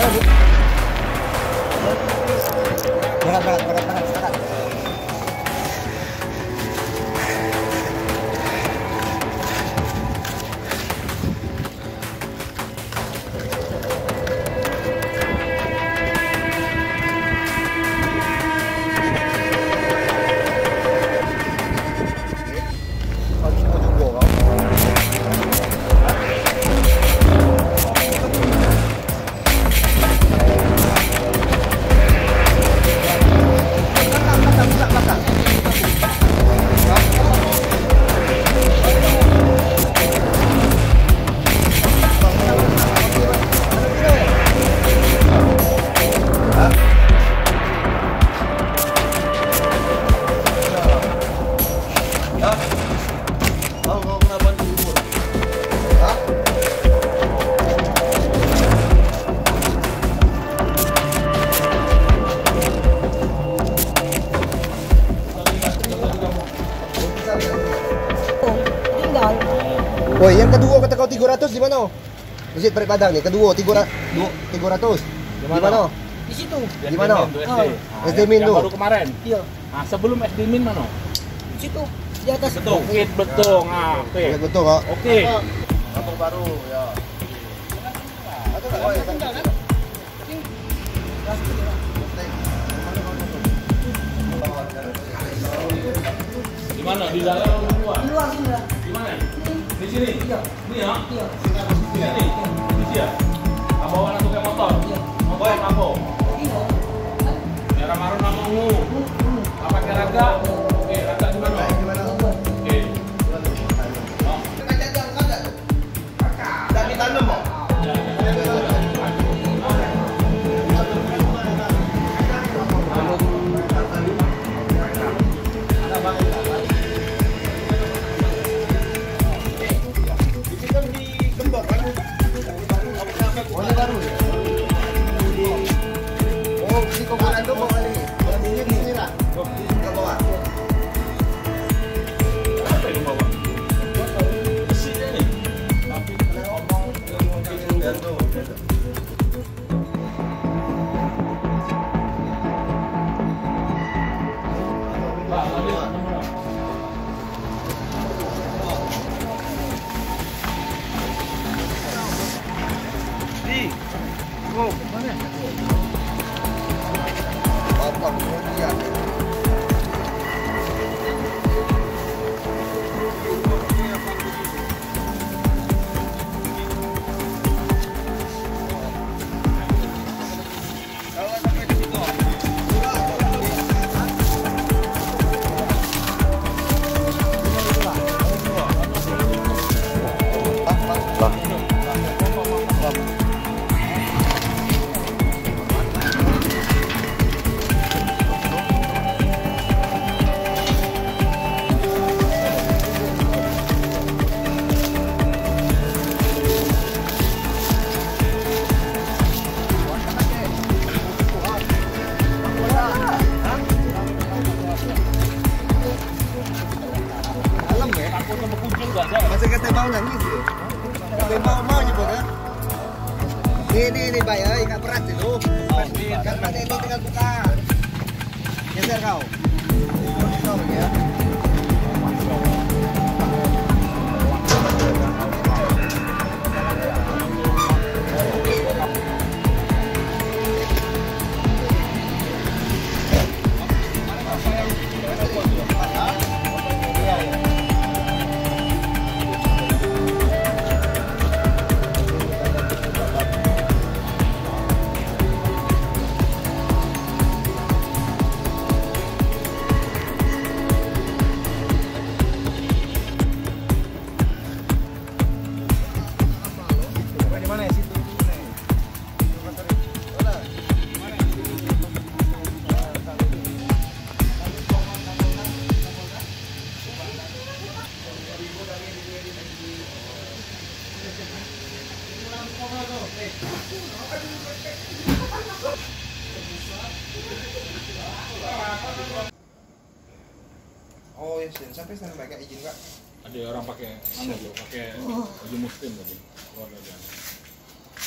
Berangkat. Oh, yang kedua kata kau 300 di mana? Masjid Parit Padang nih, kedua 300. Di mana? Di situ. Di mana? SD Min tuh. Baru kemarin. Iya. Nah, sebelum SD Min mana? Di situ. Di atas. Betul. Betul. Nah, oke. Betul kok. Oke. Kampung baru ya. Di mana? Di dalam atau di luar? Di luar sini lah. Di mana? Di sini? Iya. Ini ya? Iya. Di sini? Di sini ya? Bawa anak pakai motor? Iya. Motor yang apa? Iya. Merah marun apa ungu? Apa pakai raga? Oke, raga di mana? Oke. Dan ditanam kok. Masih kata bau nangis ya? Mau nyebut ya? Ini Bay, ikat berat itu. Karena ini tinggal buka. Geser kau. Ya. Oh ya, sampai sana pakai izin Kak. Ada orang pakai pakai baju muslim tadi.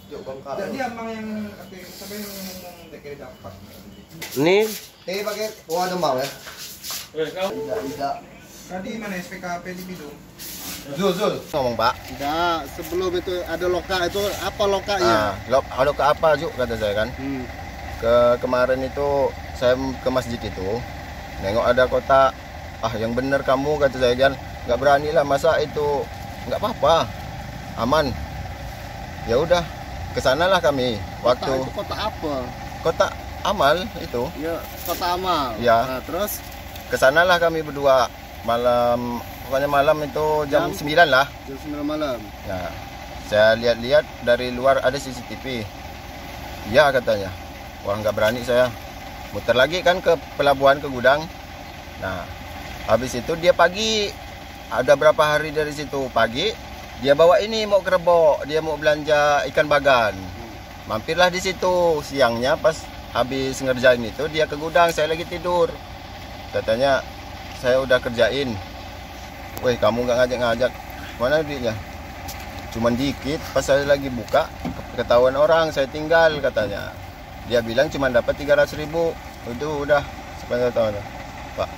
Yuk, bangka. Jadi abang yang siapa yang ngomong DKI dapat? Ini Pakai ada mau ya? Kau Tidak. Tadi mana SPKP di Bidung? Zul. Ngomong, Pak. tidak, sebelum itu ada loka, itu apa lokanya? Loka apa, Juk, kata saya kan. Kemarin itu saya ke masjid itu, nengok ada kotak. Yang bener kamu, kata saya kan. Nggak berani lah, masa itu nggak apa-apa, aman. Ya udah, kesanalah kami. Kota itu kota apa? Kotak amal itu. Ya, kota amal. Ya. Nah, terus Kesanalah kami berdua malam, pokoknya malam itu jam 9 lah. jam 9 malam. Nah, saya lihat-lihat dari luar ada CCTV. Ya katanya. Wah, nggak berani saya. Muter lagi kan ke pelabuhan, ke gudang. Nah, habis itu dia pagi, ada berapa hari dari situ pagi, dia bawa ini mau ke Rebo, dia mau belanja ikan bagan. Mampirlah di situ siangnya, pas habis ngerjain itu dia ke gudang, saya lagi tidur. Katanya saya udah kerjain. Weh, kamu nggak ngajak-ngajak, mana duitnya? Cuman dikit, pas saya lagi buka ketahuan orang, saya tinggal katanya. Dia bilang cuma dapat 300.000. Itu udah sepanjang tahun, Pak.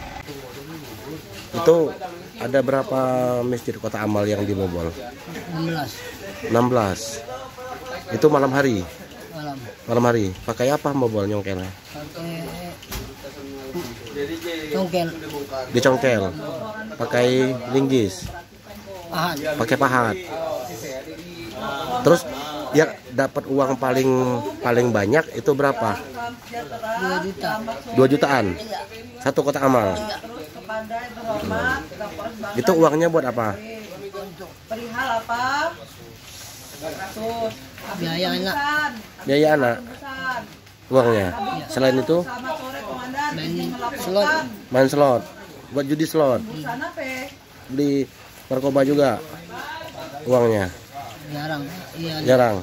Itu ada berapa masjid kota amal yang dibobol? 16. Itu malam hari. Malam hari. Pakai apa bobol nyongkelnya? Congkel. Dicongkel. Pakai linggis. Pahat. Pakai pahat. Terus yang dapat uang paling banyak itu berapa? 2 juta. 2 jutaan. Satu kotak amal. Itu uangnya buat apa? Perihal apa? Biaya anak. Biaya anak. Uangnya. Selain itu Selamat sore komandan. Main slot. main slot. Buat judi slot. Sana pe. Beli narkoba juga. Uangnya. Jarang. Iya. Jarang.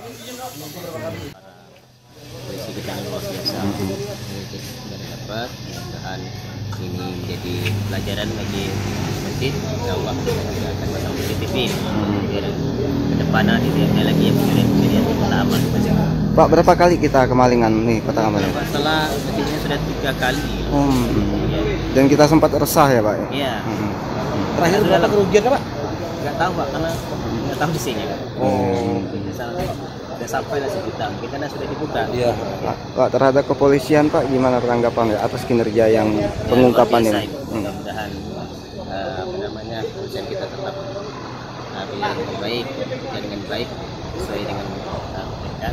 Polisi kita luar biasa sudah dapat, mudah-mudahan ini menjadi pelajaran bagi masjid. Insyaallah kita juga akan pasang CCTV biar ke depan nanti tidak lagi yang kejadian kota amal. Pak, berapa kali kita kemalingan nih kota amal ini? Setelah kejadiannya sudah 3 kali. Dan kita sempat resah ya, Pak? Iya. Terakhir berapa kerugian, Pak? Nggak tahu Pak, karena nggak tahu di sini. Sudah sampai lah 1 juta, mungkin karena sudah dibuka. Iya. Pak, terhadap kepolisian, Pak, gimana tanggapan atas kinerja yang pengungkapan ini? Mudah-mudahan kepolisian kita tetap dengan baik dan dengan baik sesuai dengan mereka.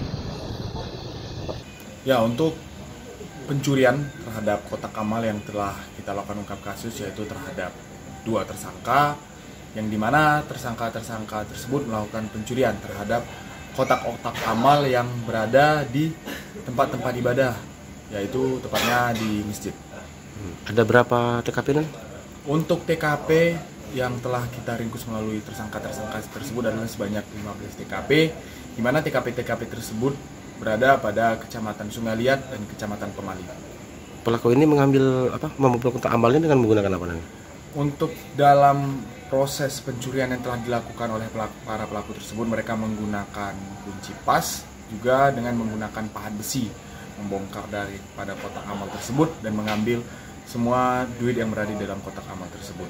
Ya, untuk pencurian terhadap kotak amal yang telah kita lakukan ungkap kasus, yaitu terhadap 2 tersangka, yang dimana tersangka-tersangka tersebut melakukan pencurian terhadap kotak-kotak amal yang berada di tempat-tempat ibadah, yaitu tepatnya di masjid. Ada berapa TKP nih? Untuk TKP yang telah kita ringkus melalui tersangka-tersangka tersebut adalah sebanyak 15 TKP, di mana TKP-TKP tersebut berada pada Kecamatan Sungai Liat dan Kecamatan Pemali. Pelaku ini membobol kotak amalnya dengan menggunakan apa nih? Untuk dalam proses pencurian yang telah dilakukan oleh para pelaku tersebut, mereka menggunakan kunci pas, juga dengan menggunakan pahat besi, membongkar dari pada kotak amal tersebut dan mengambil semua duit yang berada di dalam kotak amal tersebut.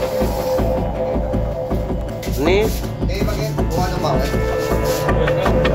Ini Pakai ada mau ya?